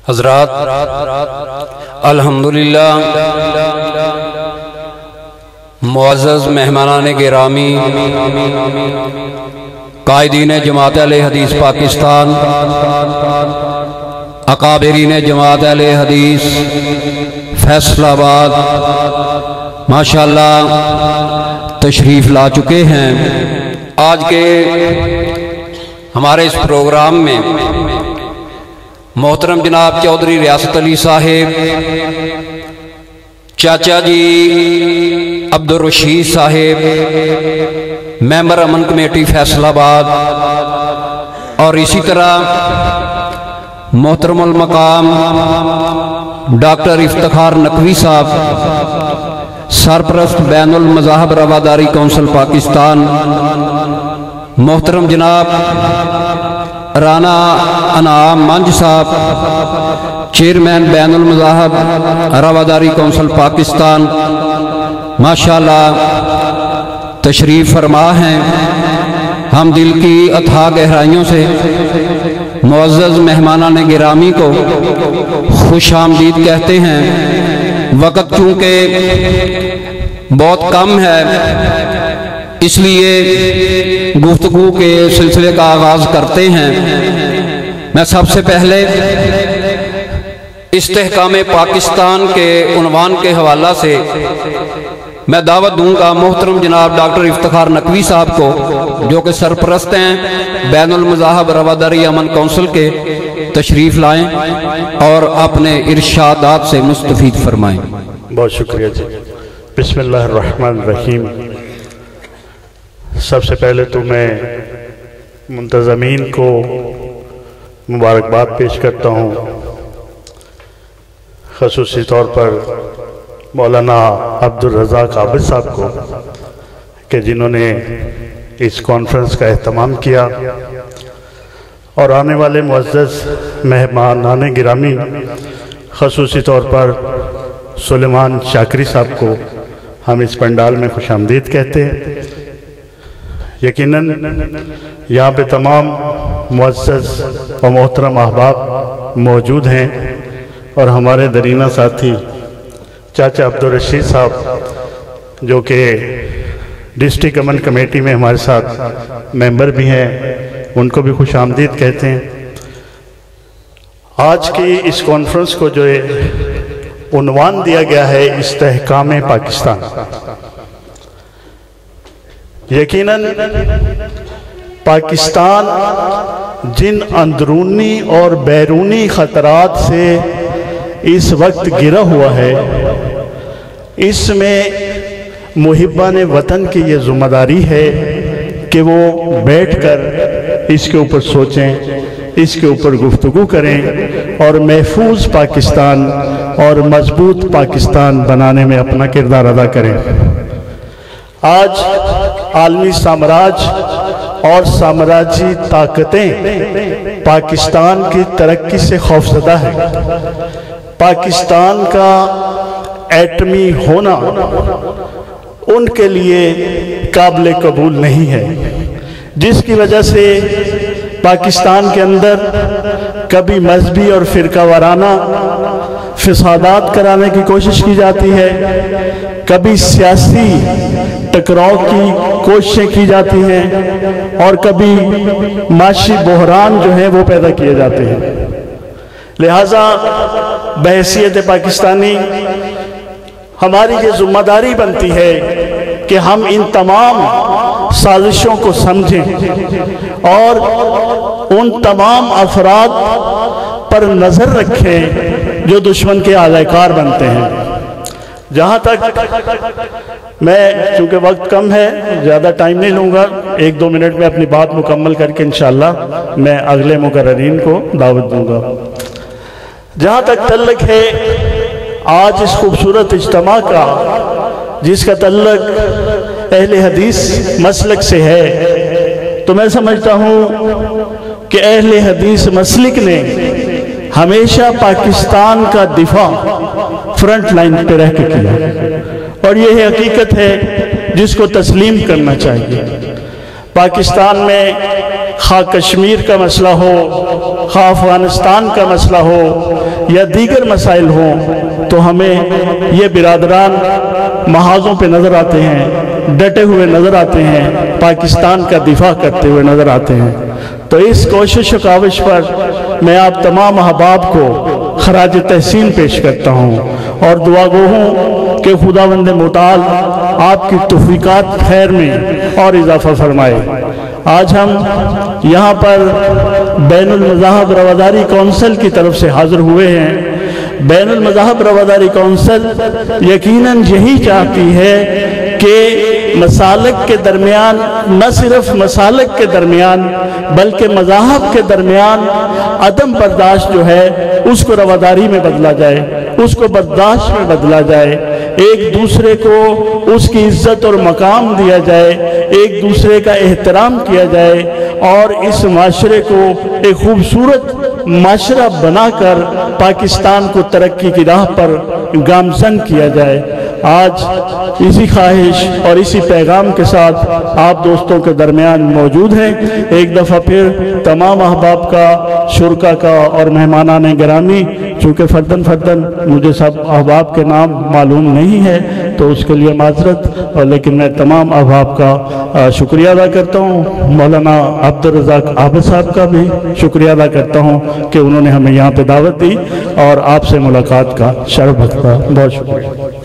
حضرات الحمدللہ، معزز مہمانان گرامی، قائدین جماعت اہل حدیث پاکستان، اکابرین جماعت اہل حدیث فیصل آباد ماشاءاللہ تشریف لا چکے ہیں۔ آج کے ہمارے اس پروگرام میں محترم جناب چودھری ریاست علی صاحب، چاچا جی عبدالرشید صاحب، ممبر امن کمیٹی فیصل آباد، اور اسی طرح محترم المقام ڈاکٹر افتخار نقوی صاحب، سرپرست بین المذاہب رواداری کونسل پاکستان، محترم جناب رانا انعام منج صاحب، چیئرمین بین المذاہب رواداری کونسل پاکستان، ماشاءاللہ تشریف فرما ہیں۔ ہم دل کی اتھاہ گہرائیوں سے معزز مہمانان گرامی کو خوش آمدید کہتے ہیں۔ وقت چونکہ بہت کم ہے، اس لیے گفتگو کے سلسلے کا آغاز کرتے ہیں۔ میں سب سے پہلے استحکام پاکستان کے عنوان کے حوالہ سے میں دعوت دوں گا محترم جناب ڈاکٹر افتخار نقوی صاحب کو، جو کہ سرپرست ہیں بین المذاہب رواداری امن کونسل کے، تشریف لائیں اور اپنے ارشادات سے مستفید فرمائیں۔ بہت شکریہ جی۔ بسم اللہ الرحمن الرحیم۔ سب سے پہلے تو میں منتظمین کو مبارکباد پیش کرتا ہوں، خصوصی طور پر مولانا عبدالرزاق عابد صاحب کو، کہ جنہوں نے اس کانفرنس کا اہتمام کیا، اور آنے والے معزز مہمانان گرامی، خصوصی طور پر سلیمان شاکری صاحب کو ہم اس پنڈال میں خوش آمدید کہتے ہیں۔ یقیناً یہاں پہ تمام معزز و محترم احباب موجود ہیں، اور ہمارے درینہ ساتھی چاچا عبدالرشید صاحب، جو کہ ڈسٹرکٹ امن کمیٹی میں ہمارے ساتھ ممبر بھی ہیں، ان کو بھی خوش آمدید کہتے ہیں۔ آج کی اس کانفرنس کو جو عنوان دیا گیا ہے استحکام پاکستان، یقیناً پاکستان جن اندرونی اور بیرونی خطرات سے اس وقت گرا ہوا ہے، اس میں محبان وطن کی یہ ذمہ داری ہے کہ وہ بیٹھ کر اس کے اوپر سوچیں، اس کے اوپر گفتگو کریں، اور محفوظ پاکستان اور مضبوط پاکستان بنانے میں اپنا کردار ادا کریں۔ آج عالمی سامراج اور سامراجی طاقتیں پاکستان کی ترقی سے خوفزدہ ہیں۔ پاکستان کا ایٹمی ہونا ان کے لیے قابل قبول نہیں ہے، جس کی وجہ سے پاکستان کے اندر کبھی مذہبی اور فرقہ وارانہ فسادات کرانے کی کوشش کی جاتی ہے، کبھی سیاسی ٹکراؤ کی کوششیں کی جاتی ہیں، اور کبھی معاشی بحران جو ہیں وہ پیدا کیے جاتے ہیں۔ لہٰذا بحیثیت پاکستانی ہماری یہ ذمہ داری بنتی ہے کہ ہم ان تمام سازشوں کو سمجھیں اور ان تمام افراد پر نظر رکھیں جو دشمن کے اعلی کار بنتے ہیں۔ جہاں تک میں، چونکہ وقت کم ہے، زیادہ ٹائم نہیں لوں گا، 1-2 منٹ میں اپنی بات مکمل کر کے انشاءاللہ میں اگلے مقررین کو دعوت دوں گا۔ جہاں تک تعلق ہے آج اس خوبصورت اجتماع کا، جس کا تعلق اہل حدیث مسلک سے ہے، تو میں سمجھتا ہوں کہ اہل حدیث مسلک نے ہمیشہ پاکستان کا دفاع فرنٹ لائن پہ رہ کے کیا، اور یہ حقیقت ہے جس کو تسلیم کرنا چاہیے۔ پاکستان میں خواہ کشمیر کا مسئلہ ہو، خواہ افغانستان کا مسئلہ ہو، یا دیگر مسائل ہوں تو ہمیں یہ برادران محاذوں پہ نظر آتے ہیں، ڈٹے ہوئے نظر آتے ہیں، پاکستان کا دفاع کرتے ہوئے نظر آتے ہیں۔ تو اس کوشش و کاوش پر میں آپ تمام احباب کو خراج تحسین پیش کرتا ہوں اور دعا گو ہوں کہ خداوند متعال آپ کی توفیقات خیر میں اور اضافہ فرمائے۔ آج ہم یہاں پر بین المذاہب رواداری کونسل کی طرف سے حاضر ہوئے ہیں۔ بین المذاہب رواداری کونسل یقیناً یہی چاہتی ہے کہ مسالک کے درمیان، نہ صرف مسالک کے درمیان بلکہ مذاہب کے درمیان عدم برداشت جو ہے اس کو رواداری میں بدلا جائے، اس کو برداشت میں بدلا جائے، ایک دوسرے کو اس کی عزت اور مقام دیا جائے، ایک دوسرے کا احترام کیا جائے اور اس معاشرے کو ایک خوبصورت معاشرہ بنا کر پاکستان کو ترقی کی راہ پر گامزن کیا جائے۔ آج اسی خواہش اور اسی پیغام کے ساتھ آپ دوستوں کے درمیان موجود ہیں۔ ایک دفعہ پھر تمام احباب کا، شرکا کا اور مہمانان گرامی، چونکہ فردن مجھے سب احباب کے نام معلوم نہیں ہے تو اس کے لیے معذرت، لیکن میں تمام احباب کا شکریہ ادا کرتا ہوں۔ مولانا عبدالرزاق عابد صاحب کا بھی شکریہ ادا کرتا ہوں کہ انہوں نے ہمیں یہاں پہ دعوت دی اور آپ سے ملاقات کا شرف بخشا۔ بہت شکریہ۔